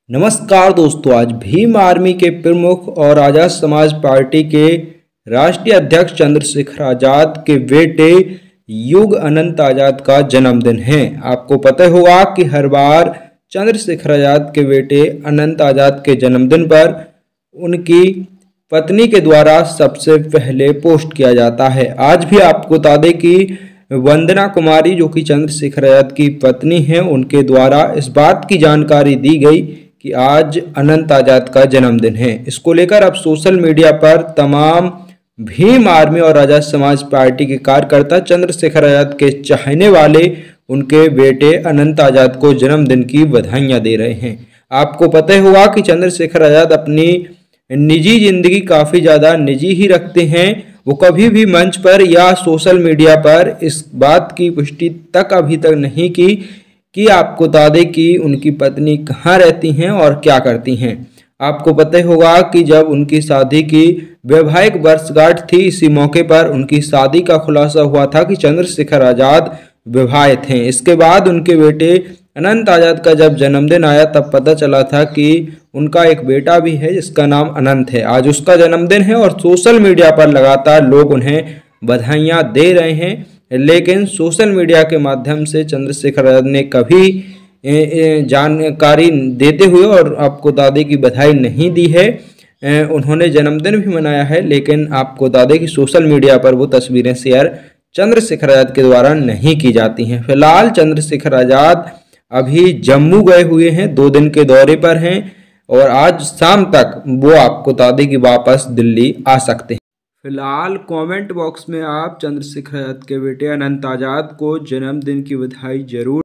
नमस्कार दोस्तों, आज भीम आर्मी के प्रमुख और आज़ाद समाज पार्टी के राष्ट्रीय अध्यक्ष चंद्रशेखर आज़ाद के बेटे युग अनंत आज़ाद का जन्मदिन है। आपको पता होगा कि हर बार चंद्रशेखर आज़ाद के बेटे अनंत आज़ाद के जन्मदिन पर उनकी पत्नी के द्वारा सबसे पहले पोस्ट किया जाता है। आज भी आपको बता दें कि वंदना कुमारी जो कि चंद्रशेखर आज़ाद की पत्नी हैं, उनके द्वारा इस बात की जानकारी दी गई कि आज अनंत आज़ाद का जन्मदिन है। इसको लेकर अब सोशल मीडिया पर तमाम भीम आर्मी और आज़ाद समाज पार्टी के कार्यकर्ता चंद्रशेखर आज़ाद के चाहने वाले उनके बेटे अनंत आज़ाद को जन्मदिन की बधाइयां दे रहे हैं। आपको पता होगा कि चंद्रशेखर आज़ाद अपनी निजी जिंदगी काफ़ी ज़्यादा निजी ही रखते हैं। वो कभी भी मंच पर या सोशल मीडिया पर इस बात की पुष्टि तक अभी तक नहीं की कि आपको बता दें कि उनकी पत्नी कहाँ रहती हैं और क्या करती हैं। आपको पता होगा कि जब उनकी शादी की वैवाहिक वर्षगांठ थी, इसी मौके पर उनकी शादी का खुलासा हुआ था कि चंद्रशेखर आज़ाद विवाहित हैं। इसके बाद उनके बेटे अनंत आज़ाद का जब जन्मदिन आया तब पता चला था कि उनका एक बेटा भी है जिसका नाम अनंत है। आज उसका जन्मदिन है और सोशल मीडिया पर लगातार लोग उन्हें बधाइयाँ दे रहे हैं, लेकिन सोशल मीडिया के माध्यम से चंद्रशेखर आज़ाद ने कभी जानकारी देते हुए और आपको दादे की बधाई नहीं दी है। उन्होंने जन्मदिन भी मनाया है, लेकिन आपको दादे की सोशल मीडिया पर वो तस्वीरें शेयर चंद्रशेखर आज़ाद के द्वारा नहीं की जाती हैं। फिलहाल चंद्रशेखर आज़ाद अभी जम्मू गए हुए हैं, 2 दिन के दौरे पर हैं और आज शाम तक वो आपको बता दें कि वापस दिल्ली आ सकते हैं। फिलहाल कमेंट बॉक्स में आप चंद्रशेखर आज़ाद के बेटे अनंत आज़ाद को जन्मदिन की बधाई जरूर